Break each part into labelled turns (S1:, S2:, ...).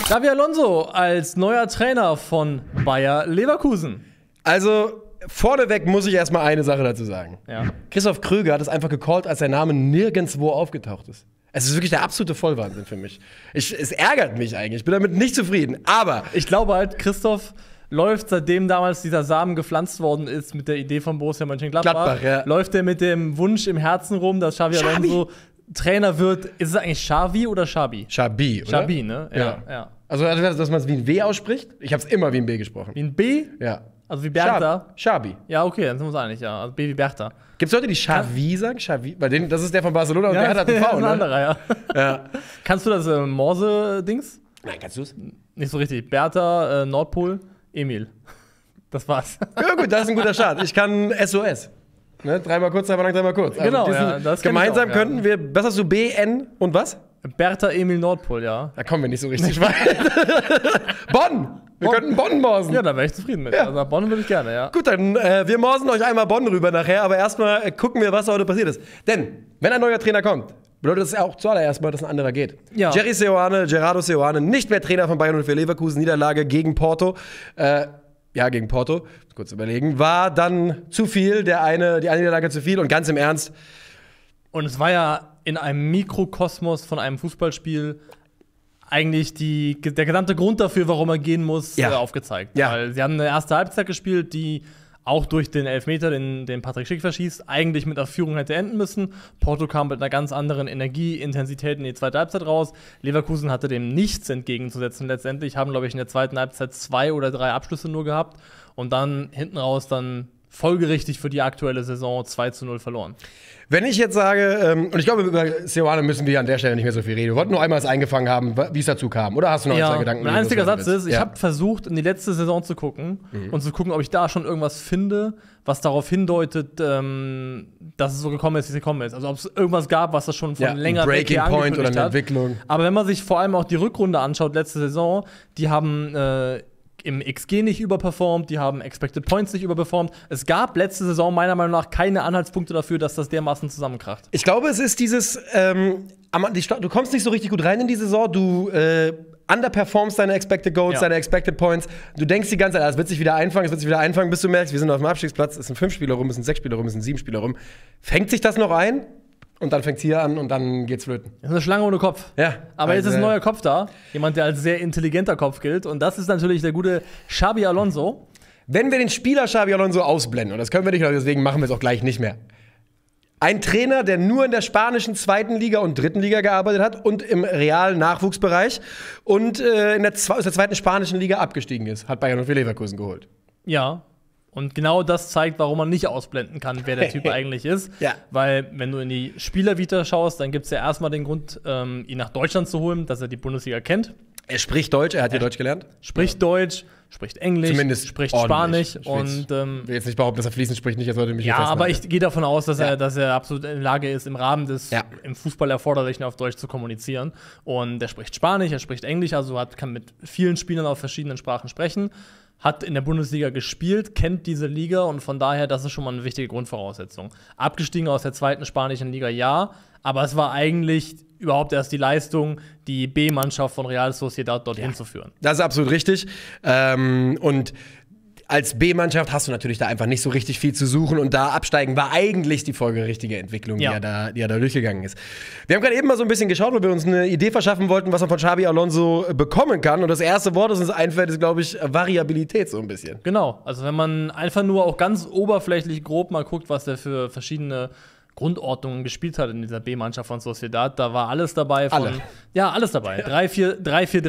S1: Xabi Alonso als neuer Trainer von Bayer Leverkusen.
S2: Also, vorneweg muss ich erstmal eine Sache dazu sagen.
S1: Ja.
S2: Christoph Kröger hat es einfach gecallt, als sein Name nirgendwo aufgetaucht ist. Es ist wirklich der absolute Vollwahnsinn für mich. Es ärgert mich eigentlich. Ich bin damit nicht zufrieden. Aber
S1: ich glaube halt, Christoph läuft, seitdem damals dieser Samen gepflanzt worden ist mit der Idee von Borussia Mönchengladbach, läuft er mit dem Wunsch im Herzen rum, dass Xabi Alonso Trainer wird. Ist es eigentlich Xavi oder Xabi?
S2: Xabi, oder?
S1: Xabi, ne? Ja.
S2: Also, dass man es wie ein W ausspricht? Ich habe es immer wie ein B gesprochen.
S1: Wie ein B?
S2: Ja.
S1: Also wie Bertha?
S2: Xabi.
S1: Ja, okay, dann sind wir uns einig, ja. Also B wie Bertha.
S2: Gibt es Leute, die Xavi sagen? Xavi? Bei denen, das ist der von Barcelona und der hat einen V,
S1: das ist ein
S2: ne?
S1: anderer, ja. Kannst du das Morse-Dings?
S2: Nein, kannst du es?
S1: Nicht so richtig. Bertha, Nordpol, Emil. Das war's.
S2: Ja gut, das ist ein guter Start. Ich kann SOS. Ne? Dreimal kurz, dreimal lang, dreimal kurz.
S1: Genau,
S2: also
S1: das
S2: gemeinsam
S1: auch,
S2: könnten wir, was hast du, B, N und was?
S1: Bertha, Emil, Nordpol, ja.
S2: Da kommen wir nicht so richtig weit. Bonn! Wir könnten Bonn morsen.
S1: Ja, da wäre ich zufrieden mit. Ja. Also Bonn würde ich gerne, ja.
S2: Gut, dann wir morsen euch einmal Bonn rüber nachher, aber erstmal gucken wir, was heute passiert ist. Denn, wenn ein neuer Trainer kommt, bedeutet das ja auch zuallererst mal, dass ein anderer geht. Ja. Gerardo Seoane, nicht mehr Trainer von Bayern 04 Leverkusen, Niederlage gegen Porto. Gegen Porto, kurz überlegen, war dann zu viel, die eine Niederlage zu viel und ganz im Ernst.
S1: Und es war ja in einem Mikrokosmos von einem Fußballspiel eigentlich der gesamte Grund dafür, warum er gehen muss, aufgezeigt. Ja. Weil sie haben eine erste Halbzeit gespielt, die auch durch den Elfmeter, den Patrick Schick verschießt, eigentlich mit einer Führung hätte enden müssen. Porto kam mit einer ganz anderen Energieintensität in die zweite Halbzeit raus. Leverkusen hatte dem nichts entgegenzusetzen letztendlich, haben, glaube ich, in der zweiten Halbzeit 2 oder 3 Abschlüsse nur gehabt und dann hinten raus dann folgerichtig für die aktuelle Saison 2:0 verloren.
S2: Wenn ich jetzt sage, und ich glaube, über Seoane müssen wir an der Stelle nicht mehr so viel reden. Wir wollten nur einmal es eingefangen haben, wie es dazu kam. Oder hast du noch zwei Gedanken?
S1: Mein einziger Satz ist, ich habe versucht, in die letzte Saison zu gucken und zu gucken, ob ich da schon irgendwas finde, was darauf hindeutet, dass es so gekommen ist, wie es gekommen ist. Also ob es irgendwas gab, was das schon von länger
S2: weg hier angekündigt Point oder eine Entwicklung.
S1: Aber wenn man sich vor allem auch die Rückrunde anschaut, letzte Saison, die haben im XG nicht überperformt, die haben Expected Points nicht überperformt. Es gab letzte Saison meiner Meinung nach keine Anhaltspunkte dafür, dass das dermaßen zusammenkracht.
S2: Ich glaube, es ist dieses, du kommst nicht so richtig gut rein in die Saison, du underperformst deine Expected Goals, deine Expected Points. Du denkst die ganze Zeit, es wird sich wieder einfangen, bis du merkst, wir sind auf dem Abstiegsplatz, es sind 5 Spieler rum, es sind 6 Spieler rum, es sind 7 Spieler rum. Fängt sich das noch ein? Und dann fängt's hier an und dann geht's flöten.
S1: Das ist eine Schlange ohne Kopf.
S2: Ja.
S1: Aber jetzt ist ein neuer Kopf da. Jemand, der als sehr intelligenter Kopf gilt. Und das ist natürlich der gute Xabi Alonso.
S2: Wenn wir den Spieler Xabi Alonso ausblenden, und das können wir nicht, deswegen machen wir es auch gleich nicht mehr. Ein Trainer, der nur in der spanischen 2. Liga und 3. Liga gearbeitet hat und im realen Nachwuchsbereich und aus der 2. spanischen Liga abgestiegen ist, hat Bayern 04 Leverkusen geholt.
S1: Ja. Und genau das zeigt, warum man nicht ausblenden kann, wer der Typ eigentlich ist.
S2: Ja.
S1: Weil, wenn du in die Spielervita schaust, dann gibt es ja erstmal den Grund, ihn nach Deutschland zu holen, dass er die Bundesliga kennt.
S2: Er spricht Deutsch, er hat hier Deutsch gelernt.
S1: Spricht Deutsch, spricht Englisch,
S2: zumindest
S1: spricht
S2: ordentlich.
S1: Spanisch. Ich will
S2: jetzt nicht behaupten, dass er fließend spricht, nicht, er sollte mich
S1: ja, aber ich gehe davon aus, dass er absolut in der Lage ist, im Rahmen des im Fußball Erforderlichen auf Deutsch zu kommunizieren. Und er spricht Spanisch, er spricht Englisch, also kann mit vielen Spielern auf verschiedenen Sprachen sprechen. Hat in der Bundesliga gespielt, kennt diese Liga und von daher, das ist schon mal eine wichtige Grundvoraussetzung. Abgestiegen aus der 2. spanischen Liga, ja, aber es war eigentlich überhaupt erst die Leistung, die B-Mannschaft von Real Sociedad dorthin zu führen. Das
S2: ist absolut richtig. Und als B-Mannschaft hast du natürlich da einfach nicht so richtig viel zu suchen und da absteigen war eigentlich die folgerichtige Entwicklung, die er da durchgegangen ist. Wir haben gerade eben mal so ein bisschen geschaut, weil wir uns eine Idee verschaffen wollten, was man von Xabi Alonso bekommen kann. Und das erste Wort, das uns einfällt, ist, glaube ich, Variabilität so ein bisschen.
S1: Genau, also wenn man einfach nur auch ganz oberflächlich grob mal guckt, was der für verschiedene Grundordnungen gespielt hat in dieser B-Mannschaft von Sociedad. Da war alles dabei. Alles dabei. 3-4-3,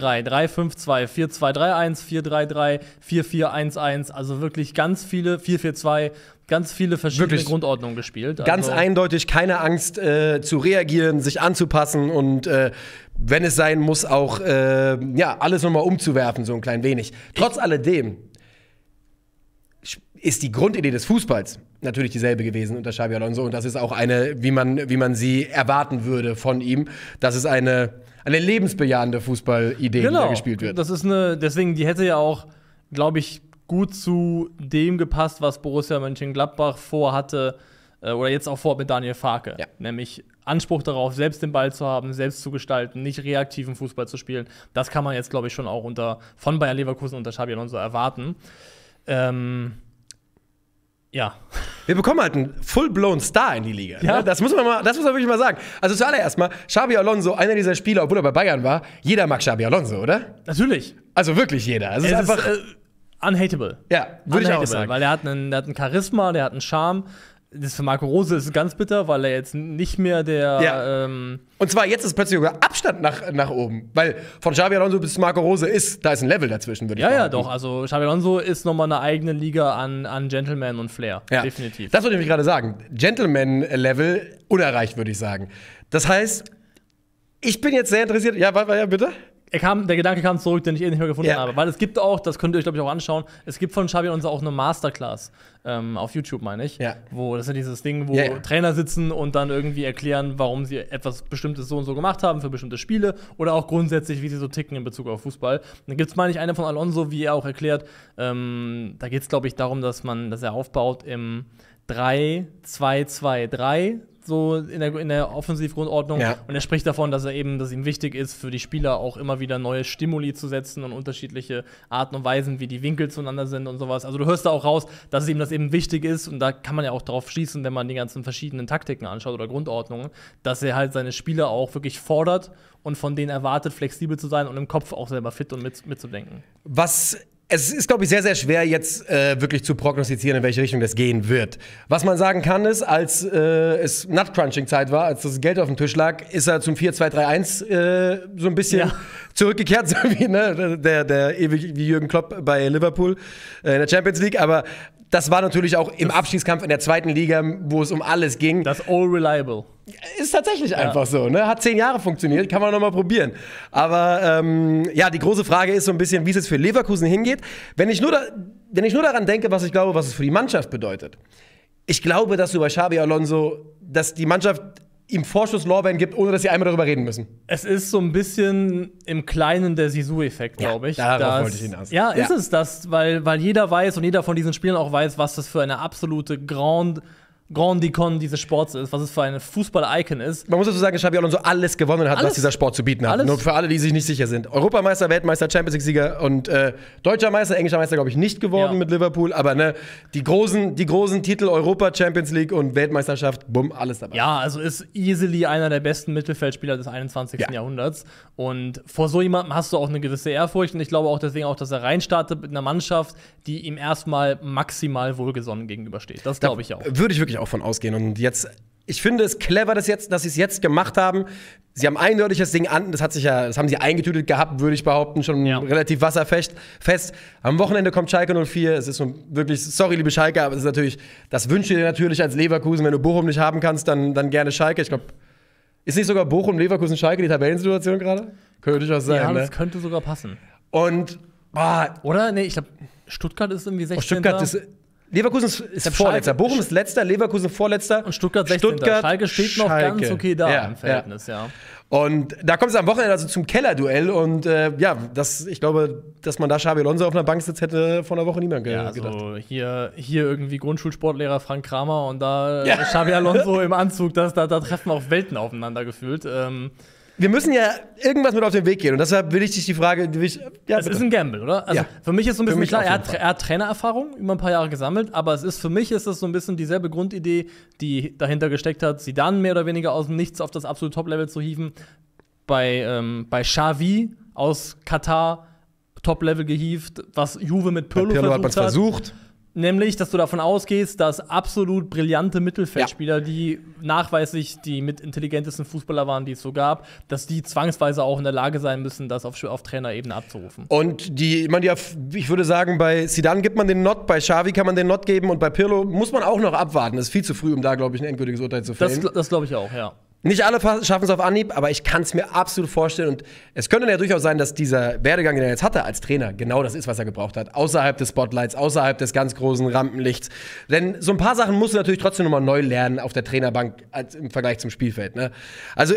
S1: 3-5-2, 4-2-3-1, 4-3-3, 4-4-1-1. Also wirklich ganz viele, 4-4-2, ganz viele verschiedene wirklich Grundordnungen gespielt.
S2: Ganz eindeutig, keine Angst zu reagieren, sich anzupassen und wenn es sein muss, auch alles nochmal umzuwerfen, so ein klein wenig. Trotz alledem ist die Grundidee des Fußballs natürlich dieselbe gewesen unter Xabi Alonso und das ist auch eine, wie man sie erwarten würde von ihm. Das ist eine lebensbejahende Fußballidee, die da gespielt wird.
S1: Das ist deswegen, die hätte ja auch, glaube ich, gut zu dem gepasst, was Borussia Mönchengladbach vorhatte oder jetzt auch vor mit Daniel Farke. Ja. Nämlich Anspruch darauf, selbst den Ball zu haben, selbst zu gestalten, nicht reaktiven Fußball zu spielen. Das kann man jetzt, glaube ich, schon auch von Bayer Leverkusen unter Xabi Alonso erwarten. Ja.
S2: Wir bekommen halt einen full-blown Star in die Liga. Ja. Ne? Das muss man wirklich mal sagen. Also zuallererst mal, Xabi Alonso, einer dieser Spieler, obwohl er bei Bayern war, jeder mag Xabi Alonso, oder?
S1: Natürlich.
S2: Also wirklich jeder. Also es ist einfach
S1: unhateable.
S2: Ja, würde ich auch sagen.
S1: Weil er hat einen Charisma, der hat einen Charme. Das für Marco Rose ist ganz bitter, weil er jetzt nicht mehr der.
S2: Ja. Und zwar jetzt ist plötzlich sogar Abstand nach oben. Weil von Xabi Alonso bis Marco Rose da ist ein Level dazwischen, würde ich sagen.
S1: Ja, doch. Also Xabi Alonso ist nochmal eine eigene Liga an Gentleman und Flair.
S2: Ja.
S1: Definitiv.
S2: Das wollte ich gerade sagen. Gentleman-Level unerreicht, würde ich sagen. Das heißt, ich bin jetzt sehr interessiert. Ja, bitte?
S1: Der Gedanke kam zurück, den ich nicht mehr gefunden habe. Weil es gibt auch, das könnt ihr euch, glaube ich, auch anschauen, es gibt von Xabi Alonso auch eine Masterclass auf YouTube, meine ich.
S2: Ja.
S1: Das ist ja dieses Ding, wo Trainer sitzen und dann irgendwie erklären, warum sie etwas Bestimmtes so und so gemacht haben für bestimmte Spiele oder auch grundsätzlich, wie sie so ticken in Bezug auf Fußball. Und dann gibt es, meine ich, eine von Alonso, wie er auch erklärt, da geht es, glaube ich, darum, dass er aufbaut im 3-2-2-3, so in der Offensivgrundordnung. Ja. Und er spricht davon, dass ihm wichtig ist, für die Spieler auch immer wieder neue Stimuli zu setzen und unterschiedliche Arten und Weisen, wie die Winkel zueinander sind und sowas. Also du hörst da auch raus, dass ihm das eben wichtig ist. Und da kann man ja auch drauf schließen, wenn man die ganzen verschiedenen Taktiken anschaut oder Grundordnungen, dass er halt seine Spieler auch wirklich fordert und von denen erwartet, flexibel zu sein und im Kopf auch selber fit und mitzudenken.
S2: Es ist, glaube ich, sehr, sehr schwer, jetzt wirklich zu prognostizieren, in welche Richtung das gehen wird. Was man sagen kann, ist, als es Nut-Crunching-Zeit war, als das Geld auf dem Tisch lag, ist er zum 4-2-3-1 so ein bisschen zurückgekehrt, so wie der ewig wie Jürgen Klopp bei Liverpool in der Champions League. Aber das war natürlich auch im Abstiegskampf in der zweiten Liga, wo es um alles ging.
S1: Das All Reliable.
S2: Ist tatsächlich einfach so, ne? Hat 10 Jahre funktioniert, kann man noch mal probieren. Aber die große Frage ist so ein bisschen, wie es jetzt für Leverkusen hingeht. Wenn ich nur daran denke, was es für die Mannschaft bedeutet. Ich glaube, dass du bei Xabi Alonso, dass die Mannschaft ihm Vorschusslorbeeren gibt, ohne dass sie einmal darüber reden müssen.
S1: Es ist so ein bisschen im Kleinen der Sisu-Effekt, glaube ich.
S2: Darauf wollte ich hinaus.
S1: Ja, ist es das, weil jeder weiß und jeder von diesen Spielern auch weiß, was das für eine absolute Grand Icon dieses Sports ist, was es für ein Fußball-Icon ist.
S2: Man muss dazu sagen, dass Xabi Alonso alles gewonnen hat, was dieser Sport zu bieten hat. Nur für alle, die sich nicht sicher sind. Europameister, Weltmeister, Champions League-Sieger und deutscher Meister, englischer Meister, glaube ich, nicht geworden mit Liverpool. Aber die großen Titel Europa, Champions League und Weltmeisterschaft, bumm, alles dabei.
S1: Ja, also ist easily einer der besten Mittelfeldspieler des 21. Jahrhunderts. Und vor so jemandem hast du auch eine gewisse Ehrfurcht. Und ich glaube auch deswegen dass er reinstartet mit einer Mannschaft, die ihm erstmal maximal wohlgesonnen gegenübersteht. Das glaube ich auch.
S2: Würde ich wirklich auch von ausgehen. Und jetzt, ich finde es clever, dass sie es jetzt gemacht haben. Sie haben eindeutig das Ding das haben sie eingetütet gehabt, würde ich behaupten, schon relativ wasserfest. Am Wochenende kommt Schalke 04. Es ist so wirklich, sorry, liebe Schalke, aber es ist natürlich, das wünsche ich dir natürlich als Leverkusen. Wenn du Bochum nicht haben kannst, dann gerne Schalke. Ich glaube, ist nicht sogar Bochum, Leverkusen, Schalke die Tabellensituation gerade? Könnte durchaus sein.
S1: Ja, das könnte sogar passen.
S2: Und,
S1: oder? Nee, ich glaube, Stuttgart ist irgendwie 16.
S2: Leverkusen ist Vorletzter. Bochum ist Letzter, Leverkusen Vorletzter.
S1: Und Stuttgart 16. Schalke steht noch ganz okay da im Verhältnis,
S2: Und da kommt es am Wochenende also zum Kellerduell. Und ich glaube, dass man da Xabi Alonso auf einer Bank sitzt, hätte vor einer Woche niemand gedacht.
S1: Also hier irgendwie Grundschulsportlehrer Frank Kramer und da Xabi Alonso im Anzug, da treffen auch Welten aufeinander gefühlt.
S2: Wir müssen ja irgendwas mit auf den Weg gehen. Und deshalb will ich dich die Frage.
S1: Es ist ein Gamble, oder? Also für mich ist so ein bisschen klar, er hat Trainererfahrung über ein paar Jahre gesammelt, aber für mich ist es so ein bisschen dieselbe Grundidee, die dahinter gesteckt hat, Zidane mehr oder weniger aus dem Nichts auf das absolute Top-Level zu hieven. Bei Xavi aus Katar Top-Level gehievt, was Juve mit Pirlo
S2: hat man versucht.
S1: Nämlich, dass du davon ausgehst, dass absolut brillante Mittelfeldspieler, die nachweislich die mit intelligentesten Fußballer waren, die es so gab, dass die zwangsweise auch in der Lage sein müssen, das auf Trainerebene abzurufen.
S2: Und ich würde sagen, bei Zidane gibt man den Not, bei Xavi kann man den Not geben und bei Pirlo muss man auch noch abwarten. Das ist viel zu früh, um da, glaube ich, ein endgültiges Urteil zu fällen. Das glaube ich auch, ja. Nicht alle schaffen es auf Anhieb, aber ich kann es mir absolut vorstellen. Und es könnte ja durchaus sein, dass dieser Werdegang, den er jetzt hatte als Trainer, genau das ist, was er gebraucht hat. Außerhalb des Spotlights, außerhalb des ganz großen Rampenlichts. Denn so ein paar Sachen musst du natürlich trotzdem nochmal neu lernen auf der Trainerbank im Vergleich zum Spielfeld. Ne? Also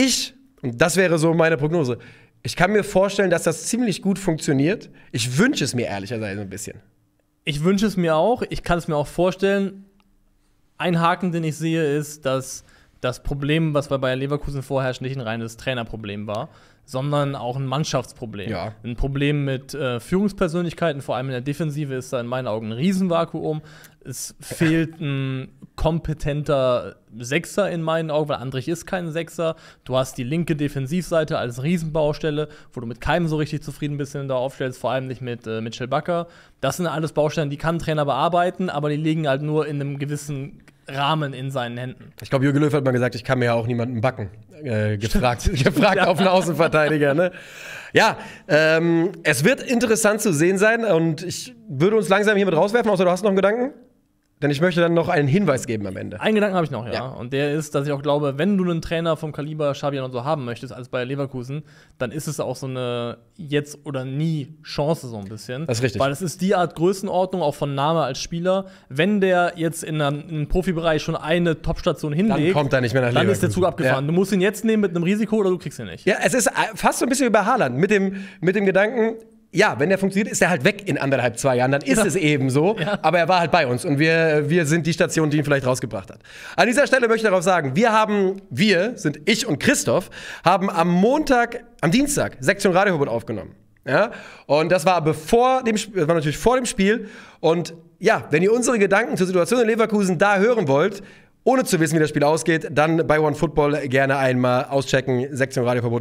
S2: und das wäre so meine Prognose, ich kann mir vorstellen, dass das ziemlich gut funktioniert. Ich wünsche es mir ehrlicherweise ein bisschen.
S1: Ich wünsche es mir auch. Ich kann es mir auch vorstellen. Ein Haken, den ich sehe, ist, dass das Problem, was bei Bayer Leverkusen vorherrscht, nicht ein reines Trainerproblem war, sondern auch ein Mannschaftsproblem.
S2: Ja.
S1: Ein Problem mit Führungspersönlichkeiten, vor allem in der Defensive ist da in meinen Augen ein Riesenvakuum. Es fehlt ein kompetenter Sechser in meinen Augen, weil Andrich ist kein Sechser. Du hast die linke Defensivseite als Riesenbaustelle, wo du mit keinem so richtig zufrieden bist, wenn du da aufstellst, vor allem nicht mit Mitchell Bakker. Das sind alles Baustellen, die kann ein Trainer bearbeiten, aber die liegen halt nur in einem gewissen Rahmen in seinen Händen.
S2: Ich glaube, Jürgen Löw hat mal gesagt, ich kann mir ja auch niemanden backen. Gefragt auf einen Außenverteidiger. Ne? Ja, es wird interessant zu sehen sein und ich würde uns langsam hiermit rauswerfen, außer du hast noch einen Gedanken? Denn ich möchte dann noch einen Hinweis geben am Ende.
S1: Einen Gedanken habe ich noch, ja. Und der ist, dass ich auch glaube, wenn du einen Trainer vom Kaliber Xabi Alonso haben möchtest, als bei Leverkusen, dann ist es auch so eine Jetzt- oder Nie-Chance so ein bisschen.
S2: Das ist richtig.
S1: Weil es ist die Art Größenordnung, auch von Name als Spieler. Wenn der jetzt im Profibereich schon eine Topstation hinlegt,
S2: dann kommt er nicht mehr nach Leverkusen.
S1: Dann ist der Zug abgefahren.
S2: Ja.
S1: Du musst ihn jetzt nehmen mit einem Risiko oder du kriegst ihn nicht.
S2: Ja, es ist fast so ein bisschen wie bei Haaland. Mit dem Gedanken, ja, wenn der funktioniert, ist er halt weg in 1,5, 2 Jahren. Dann ist es eben so. Ja. Aber er war halt bei uns. Und wir sind die Station, die ihn vielleicht rausgebracht hat. An dieser Stelle möchte ich darauf sagen, sind ich und Christoph, haben am Dienstag Sektion Radioverbot aufgenommen. Ja? Und das war natürlich vor dem Spiel. Und ja, wenn ihr unsere Gedanken zur Situation in Leverkusen da hören wollt, ohne zu wissen, wie das Spiel ausgeht, dann bei OneFootball gerne einmal auschecken. Sektion Radioverbot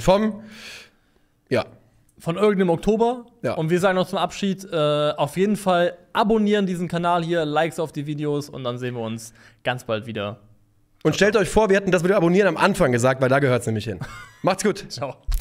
S1: von irgendeinem Oktober.
S2: Ja.
S1: Und wir sagen noch zum Abschied, auf jeden Fall abonnieren diesen Kanal hier, Likes auf die Videos und dann sehen wir uns ganz bald wieder.
S2: Und stellt euch vor, wir hätten das mit dem Abonnieren am Anfang gesagt, weil da gehört es nämlich hin. Macht's gut.
S1: Ciao.